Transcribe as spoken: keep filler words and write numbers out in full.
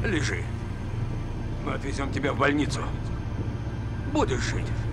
Лежи. Мы отвезем тебя в больницу. Будешь жить.